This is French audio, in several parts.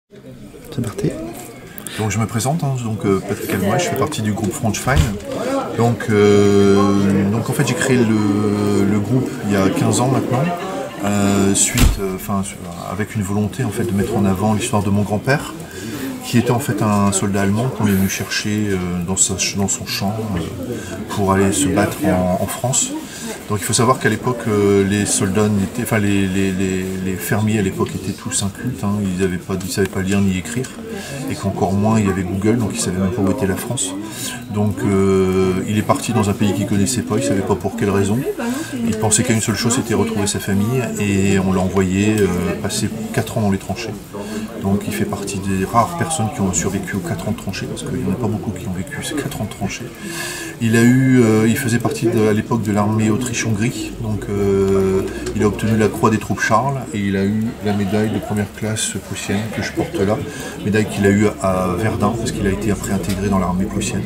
C'est parti. Donc je me présente, hein, Patrick Almoy, je fais partie du groupe French Fine. Donc en fait j'ai créé le groupe il y a 15 ans maintenant, avec une volonté en fait de mettre en avant l'histoire de mon grand-père, qui était en fait un soldat allemand qu'on est venu chercher dans son champ pour aller se battre en France. Donc il faut savoir qu'à l'époque, les soldats, les fermiers à l'époque étaient tous incultes, hein, ils ne savaient pas lire ni écrire, et qu'encore moins il y avait Google, donc ils ne savaient même pas où était la France. Donc il est parti dans un pays qu'il ne connaissait pas, il ne savait pas pour quelle raison. Il pensait qu'à une seule chose, c'était retrouver sa famille, et on l'a envoyé passer 4 ans dans les tranchées. Donc il fait partie des rares personnes qui ont survécu aux 4 ans de tranchées, parce qu'il n'y en a pas beaucoup qui ont vécu ces 4 ans de tranchées. Il faisait partie à l'époque de l'armée Autriche-Hongrie, donc il a obtenu la croix des troupes Charles, et il a eu la médaille de première classe prussienne que je porte là, médaille qu'il a eue à Verdun, parce qu'il a été après intégré dans l'armée prussienne.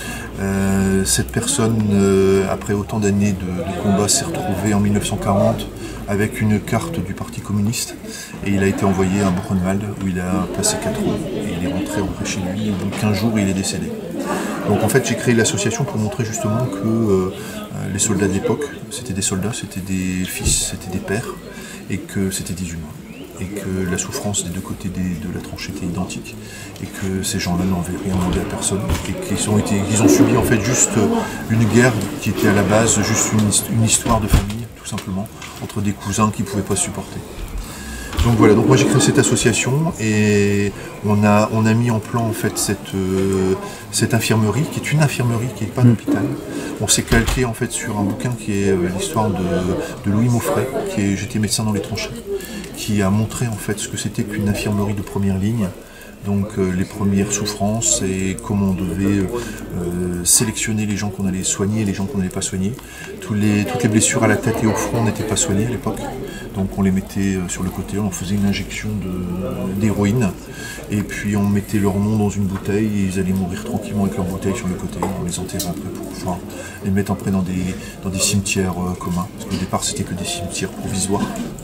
Cette personne, après autant d'années de combat, s'est retrouvée en 1940 avec une carte du Parti communiste, et il a été envoyé à Buchenwald où il a passé 4 ans, et il est rentré chez lui, au bout de 15 jours il est décédé. Donc en fait j'ai créé l'association pour montrer justement que les soldats de l'époque, c'était des soldats, c'était des fils, c'était des pères, et que c'était des humains. Et que la souffrance des deux côtés de la tranchée était identique, et que ces gens-là n'avaient rien demandé à personne, et qu'ils ont subi en fait juste une guerre qui était à la base juste une histoire de famille, tout simplement, entre des cousins qui ne pouvaient pas supporter. Donc voilà, donc moi j'ai créé cette association, et on a mis en plan en fait cette infirmerie, qui est une infirmerie, qui n'est pas un hôpital. On s'est calqué en fait sur un bouquin qui est l'histoire de Louis Mauffret, j'étais médecin dans les tranchées, qui a montré en fait ce que c'était qu'une infirmerie de première ligne, donc les premières souffrances et comment on devait sélectionner les gens qu'on allait soigner et les gens qu'on n'allait pas soigner. Toutes les blessures à la tête et au front n'étaient pas soignées à l'époque, donc on les mettait sur le côté, on faisait une injection d'héroïne, et puis on mettait leur nom dans une bouteille, et ils allaient mourir tranquillement avec leur bouteille sur le côté, on les enterrait après pour pouvoir les mettre après dans des cimetières communs, parce qu'au départ c'était que des cimetières provisoires.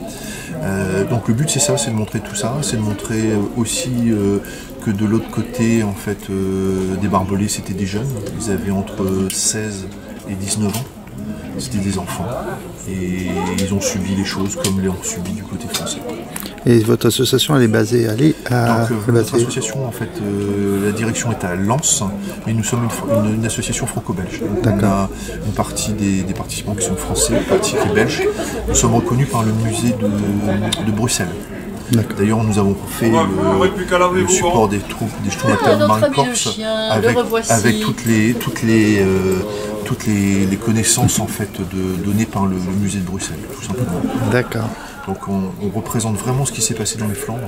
Donc le but c'est ça, c'est de montrer tout ça, c'est de montrer aussi que de l'autre côté en fait des barbelés c'était des jeunes, ils avaient entre 16 et 19 ans, c'était des enfants, et ils ont subi les choses comme les ont subi du côté français. Et votre association elle est basée à... Donc notre association en fait, la direction est à Lens, mais nous sommes une association franco-belge. Donc on a une partie des participants qui sont français, une partie qui est belge. Nous sommes reconnus par le musée de Bruxelles. D'ailleurs nous avons fait le support des troupes, des Sturmabteilung Marinkorps, avec toutes les connaissances en fait données par le musée de Bruxelles, tout simplement. D'accord. Donc on représente vraiment ce qui s'est passé dans les Flandres.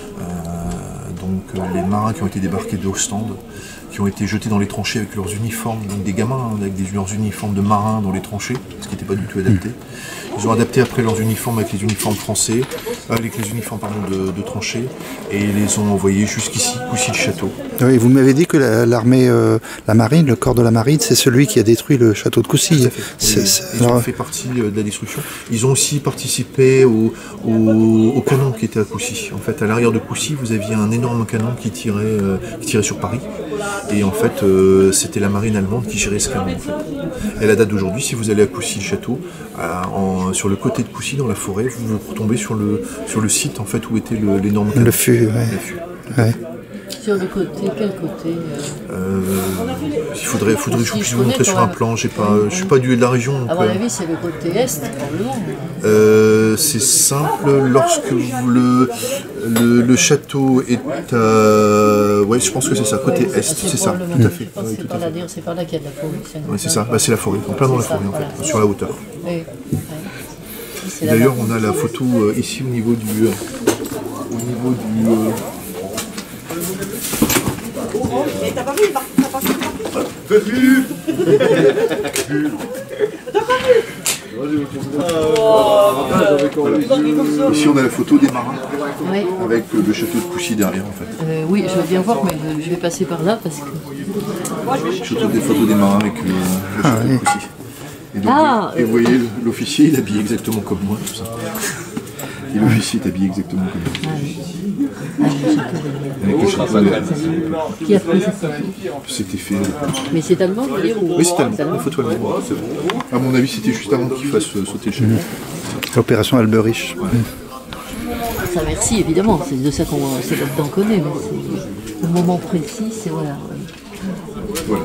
Les marins qui ont été débarqués d'Ostende, qui ont été jetés dans les tranchées avec leurs uniformes, donc des gamins avec leurs uniformes de marins dans les tranchées, ce qui n'était pas du tout adapté. Ils ont adapté après leurs uniformes avec les uniformes français, avec les uniformes de tranchées, et ils les ont envoyés jusqu'ici, Coucy-le-Château. Oui, vous m'avez dit que l'armée, la marine, le corps de la marine, c'est celui qui a détruit le château de Coucy. Ils ont fait partie de la destruction. Ils ont aussi participé au canon qui était à Coucy. En fait, à l'arrière de Coucy, vous aviez un énorme canon qui tirait sur Paris. Et en fait, c'était la marine allemande qui gérait ce canon. En fait. Et à la date d'aujourd'hui, si vous allez à Coucy-le-Château, sur le côté de Coucy, dans la forêt, vous retombez sur le site en fait, où était l'énorme canon. Le fût, oui. Ouais. Sur le côté, quel côté il faudrait que je puisse vous montrer sur un plan, je suis pas du de la région. Donc, à mon avis, c'est le côté est, probablement. C'est simple, lorsque le château est à... Oui, je pense que c'est ça, côté est, c'est ça, tout à fait. C'est par là qu'il y a de la forêt. Oui, c'est ça, c'est la forêt, en plein dans la forêt en fait, sur la hauteur. Oui. D'ailleurs, on a la photo ici au niveau du... T'as pas vu, t'as pas Ici on a la photo des marins, oui. Avec le château de Coucy derrière en fait. Oui, je veux bien voir, mais je vais passer par là parce que... Surtout des photos des marins avec le château de Coucy. Et, donc, et vous voyez l'officier, il est habillé exactement comme moi, tout ça. Et l'officier est habillé exactement comme ça. Avec le chapeau. Qui a pris cette photo? C'était fait. Mais c'est allemand, vous dire, ou... Oui, c'est allemand. Une photo allemande. À mon avis, c'était juste avant qu'il fasse sauter le chapeau. L'opération Alberich. Ça, merci, évidemment, c'est de ça qu'on connaît, mais c'est le moment précis, c'est voilà. Voilà.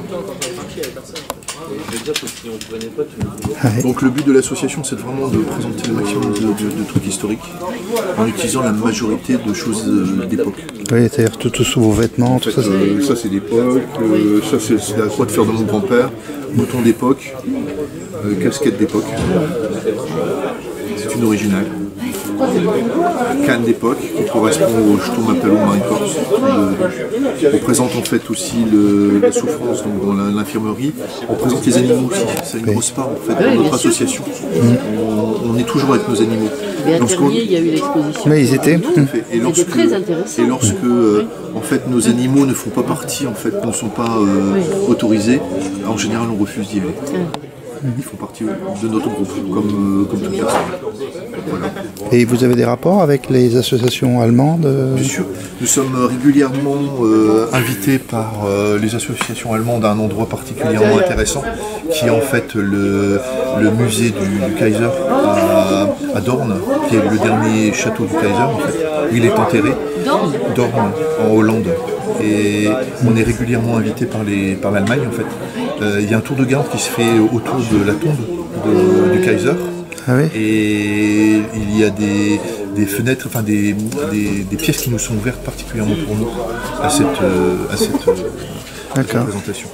Donc le but de l'association, c'est vraiment de présenter le maximum de trucs historiques en utilisant la majorité de choses d'époque. Oui, c'est-à-dire tout sous vos vêtements, tout ça. Ça c'est d'époque, ça c'est la croix de fer de mon grand-père, bouton d'époque, casquette d'époque. C'est une originale. Canne d'époque qui correspond au Sturmabteilung Marinkorps. On présente en fait aussi la souffrance donc dans l'infirmerie. On présente les animaux aussi. C'est une grosse part en fait de notre association. On est toujours avec nos animaux. Mais à Ternier, il y a eu l'exposition. Mais ils étaient. C'était très intéressant. Et lorsque en fait nos animaux ne font pas partie, en fait, ne sont pas autorisés, en général on refuse d'y aller. Ils font partie de notre groupe, comme toute personne. Voilà. Et vous avez des rapports avec les associations allemandes? Bien sûr. Nous sommes régulièrement invités par les associations allemandes à un endroit particulièrement intéressant, qui est en fait le musée du Kaiser à Dorn, qui est le dernier château du Kaiser, en fait, où il est enterré. Dorn, en Hollande. Et on est régulièrement invité par l'Allemagne, en fait. Il y a un tour de garde qui se fait autour de la tombe du Kaiser. Ah oui. Et il y a des fenêtres, enfin des pièces qui nous sont ouvertes particulièrement pour nous à cette présentation.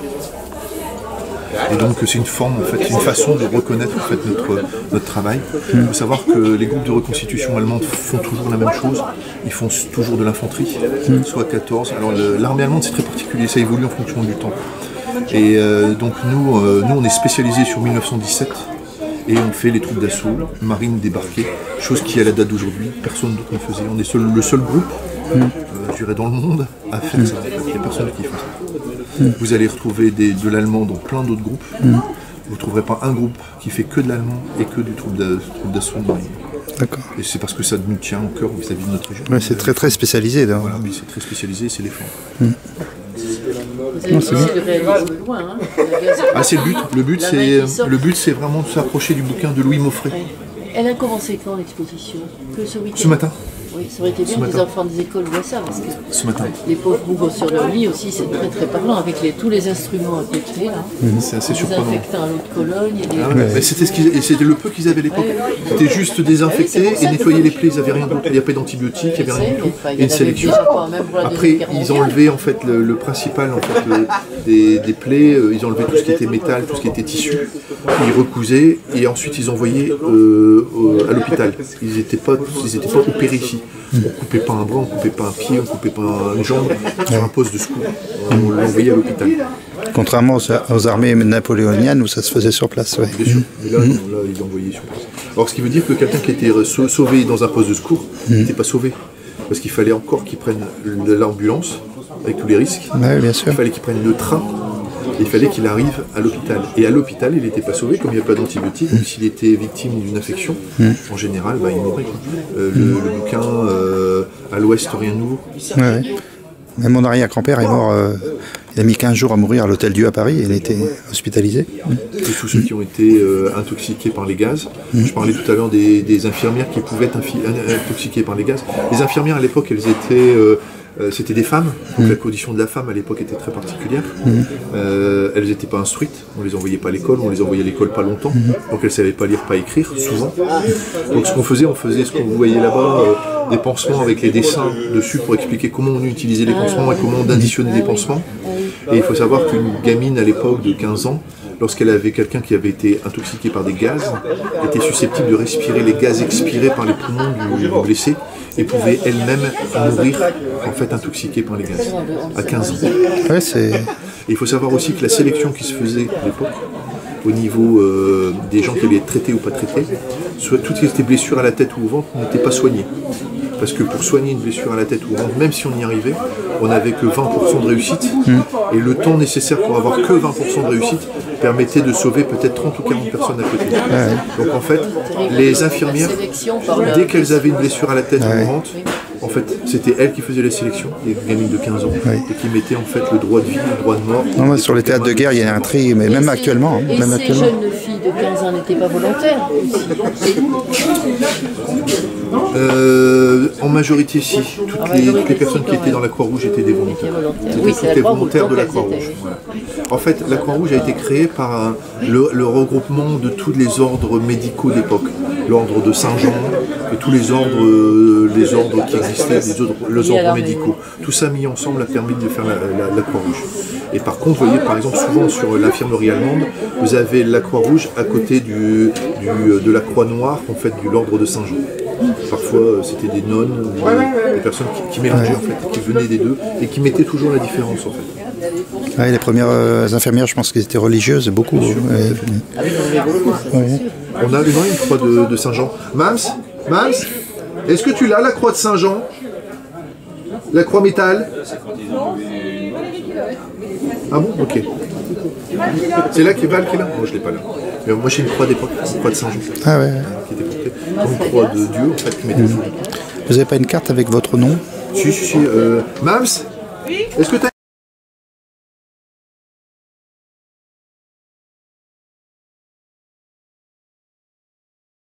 Et donc c'est une forme, en fait, une façon de reconnaître en fait notre travail. Il faut savoir que les groupes de reconstitution allemandes font toujours la même chose. Ils font toujours de l'infanterie, soit 14. Alors l'armée allemande c'est très particulier, ça évolue en fonction du temps. Et donc nous on est spécialisés sur 1917 et on fait les troupes d'assaut, marine débarquée, chose qui à la date d'aujourd'hui personne d'autre ne faisait. On est le seul groupe, je dirais dans le monde, à faire ça. Il n'y a personne qui fait ça. Vous allez retrouver de l'allemand dans plein d'autres groupes. Vous ne trouverez pas un groupe qui fait que de l'allemand et que du troupe d'assaut de marine. D'accord. Et c'est parce que ça nous tient au cœur vis-à-vis de notre région. Ouais, c'est très très spécialisé. Voilà, oui, c'est très spécialisé, c'est les flancs. Vous avez aussi de réaliser de loin. Hein. Ah, c'est le but. Le but, c'est vraiment de s'approcher du bouquin de Louis Moffret. Elle a commencé quand l'exposition? Que ce week-end? Ce matin. Oui, ça aurait été bien que les enfants des écoles voient ça, parce que ce matin. Les pauvres bouffent sur leur lit aussi, c'est très très parlant, avec tous les instruments à côté, là. C'est assez surprenant. Des désinfectants à l'eau de Cologne. Et des... mais c'était le peu qu'ils avaient à l'époque. C'était juste désinfecter et nettoyer les plaies, ils n'avaient rien d'autre. Il n'y a pas d'antibiotiques, il n'y avait rien du tout. Et une sélection. Après, ils ont enlevé en fait, le principal en fait, des plaies, ils ont enlevé tout ce qui était métal, tout ce qui était tissu, ils recousaient et ensuite ils envoyaient à l'hôpital. Ils n'étaient pas opérés ici. On ne coupait pas un bras, on ne coupait pas un pied, on ne coupait pas une jambe sur un poste de secours. On l'envoyait à l'hôpital. Contrairement aux armées napoléoniennes où ça se faisait sur place. Ouais. Bien sûr, mais là, ils l'envoyaient sur place. Alors ce qui veut dire que quelqu'un qui était sauvé dans un poste de secours n'était pas sauvé. Parce qu'il fallait encore qu'il prenne l'ambulance, avec tous les risques. Ouais, bien sûr. Il fallait qu'il prenne le train. Il fallait qu'il arrive à l'hôpital. Et à l'hôpital, il n'était pas sauvé, comme il n'y a pas d'antibiotiques. S'il était victime d'une infection, en général, il mourait. Le bouquin À l'Ouest, rien de nouveau. Ouais. Même mon arrière-grand-père est mort, il a mis 15 jours à mourir à l'Hôtel Dieu à Paris, il a été hospitalisé. Et tous ceux qui ont été intoxiqués par les gaz. Je parlais tout à l'heure des infirmières qui pouvaient être intoxiquées par les gaz. Les infirmières, à l'époque, elles étaient... c'était des femmes, donc la condition de la femme à l'époque était très particulière. Elles n'étaient pas instruites, on les envoyait pas à l'école, on les envoyait à l'école pas longtemps, donc elles ne savaient pas lire, pas écrire, souvent. Donc ce qu'on faisait, on faisait ce que vous voyez là-bas, des pansements avec les dessins dessus pour expliquer comment on utilisait les pansements et comment on additionnait les pansements. Et il faut savoir qu'une gamine à l'époque de 15 ans, lorsqu'elle avait quelqu'un qui avait été intoxiqué par des gaz, était susceptible de respirer les gaz expirés par les poumons du blessé et pouvait elle-même mourir en fait intoxiquée par les gaz à 15 ans. Ouais, et il faut savoir aussi que la sélection qui se faisait à l'époque, au niveau des gens qui allaient être traités ou pas traités, toutes ces blessures à la tête ou au ventre n'étaient pas soignées. Parce que pour soigner une blessure à la tête ou au ventre, même si on y arrivait, on n'avait que 20% de réussite. Et le temps nécessaire pour avoir que 20% de réussite permettait de sauver peut-être 30 ou 40 personnes à côté. Donc en fait, les infirmières, dès qu'elles avaient une blessure à la tête mourante, en fait, c'était elles qui faisaient les sélections, les gamines de 15 ans, et qui mettaient en fait le droit de vie, le droit de mort. Non, moi, sur les théâtres de guerre, il y a un tri, mais même actuellement. Et Même ces actuellement. jeunes filles de 15 ans n'étaient pas volontaires En majorité, si. Toutes les personnes qui étaient dans la Croix-Rouge étaient des volontaires. Oui, c'est la Croix-Rouge, volontaires de la donc elles Croix-Rouge. étaient, oui. Voilà. En fait, la Croix-Rouge a été créée par le regroupement de tous les ordres médicaux d'époque. L'ordre de Saint-Jean, et tous les ordres qui existaient, les ordres médicaux. Tout ça mis ensemble a permis de faire la Croix-Rouge. Et par contre, vous voyez, par exemple, souvent sur l'infirmerie allemande, vous avez la Croix-Rouge à côté de la Croix-Noire, en fait, de l'ordre de Saint-Jean. Parfois, c'était des nonnes, ou des personnes qui mélangeaient, en fait, qui venaient des deux, et qui mettaient toujours la différence, en fait. Ouais, les premières infirmières, je pense qu'elles étaient religieuses, beaucoup. On a une croix de Saint-Jean. Mams, est-ce que tu l'as, la croix de Saint-Jean? La croix métal? Ah bon? Ok. C'est là qui est là? Moi, je l'ai pas là. Mais moi, j'ai une croix d'époque, une croix de Saint-Jean. Ah ouais. Qui était portée. Comme une croix de Dieu, en fait, qui mettait Vous n'avez pas une carte avec votre nom? Si. Mams, est-ce que tu as